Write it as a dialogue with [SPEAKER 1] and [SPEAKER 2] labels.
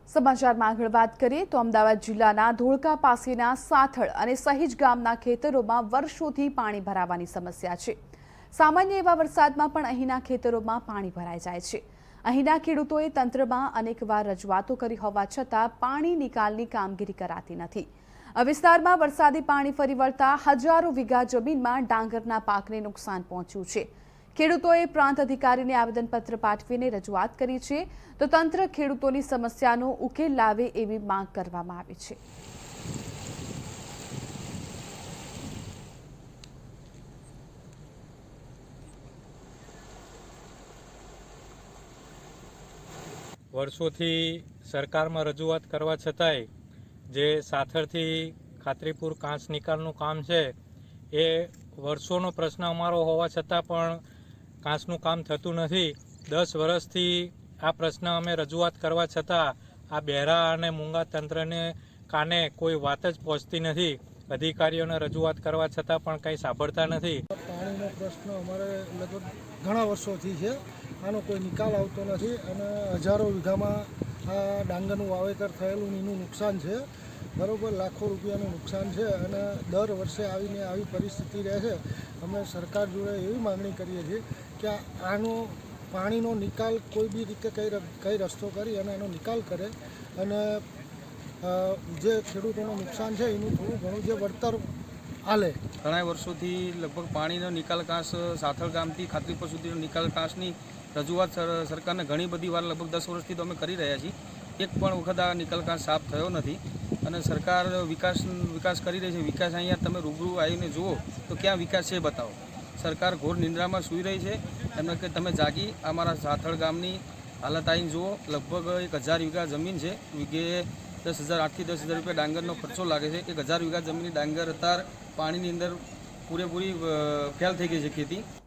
[SPEAKER 1] સમાચારમાં આગળ વાત કરીએ તો અમદાવાદ જિલ્લાના ધોળકા પાસેના સાથળ અને સહીજ ગામના ખેતરોમાં વર્ષોથી પાણી ભરાવાની સમસ્યા છે। સામાન્ય એવા વરસાદમાં પણ અહીંના ખેતરોમાં પાણી ભરાઈ જાય છે। અહીંના ખેડૂતોએ તંત્રમાં અનેકવાર રજૂઆતો કરી હોવા છતાં પાણી નિકાલની કામગીરી કરાતી નથી। આ વિસ્તારમાં વરસાદી પાણી ફરી વળતા હજારો વીઘા જમીનમાં ડાંગરના પાકને નુકસાન પહોંચ્યું છે। ખેડૂતોએ પ્રાંત અધિકારીને આવેદનપત્ર પાઠવીને રજૂઆત કરી છે તો તંત્ર ખેડૂતોની સમસ્યાનો ઉકેલ લાવે એવી માંગ કરવામાં આવી છે।
[SPEAKER 2] વર્ષોથી સરકારમાં રજૂઆત કરવા છતાંય જે સાથળથી ખાતરીપુર કાંસ નિકાલનું કામ છે એ વર્ષોનો પ્રશ્ન અમારો હોવા છતાં પણ કાંસનું કામ થતું નથી। 10 વર્ષથી આ પ્રશ્ન અમે રજૂઆત કરવા છતાં આ બહેરા અને મૂંગા તંત્રને કાને કોઈ વાત જ પહોંચતી નથી। અધિકારીઓને રજૂઆત કરવા છતાં પણ કંઈ સાંભળતા નથી।
[SPEAKER 3] પાણીનો પ્રશ્ન અમારે લગભગ ઘણા વર્ષોથી છે, આનો કોઈ નિકાલ આવતો નથી અને હજારો વીઘામાં આ ડાંગરનું વાવેતર થયેલું એનું નુકસાન છે, બરાબર લાખો રૂપિયાનું નુકસાન છે અને દર વર્ષે આવીને આવી પરિસ્થિતિ રહે છે। અમે સરકાર જોડે એવી માગણી કરીએ છીએ કે આનો પાણીનો નિકાલ કોઈ બી રીતે કઈ રસ્તો કરી અને એનો નિકાલ કરે અને જે ખેડૂતોનું નુકસાન છે એનું થોડું ઘણું જે વળતર આલે।
[SPEAKER 4] ઘણા વર્ષોથી લગભગ પાણીનો નિકાલ કાંસ સાથળ ગામથી ખાતરીપુર સુધીનો નિકાલ કાંસની રજૂઆત સરકારને ઘણી બધી વાર લગભગ 10 વર્ષથી તો અમે કરી રહ્યા છીએ। એક પણ વખત આ નિકાલ કાંસ સાફ થયો નથી અને સરકાર વિકાસ કરી રહી છે। વિકાસ અહીંયા તમે રૂબરૂ આવીને જુઓ તો ક્યાં વિકાસ છે બતાવો। સરકાર ઘોર નિંદ્રામાં સૂઈ રહી છે એમને કે તમે જાગી અમારા સાથળ ગામની હાલત આવીને જુઓ। લગભગ 1000 વીઘા જમીન છે, વીઘે 10,000 8 થી 10,000 રૂપિયા ડાંગરનો ખર્ચો લાગે છે। 1000 વીઘા જમીનની ડાંગર અત્યારે પાણીની અંદર પૂરેપૂરી ફેલ થઈ ગઈ છે ખેતી।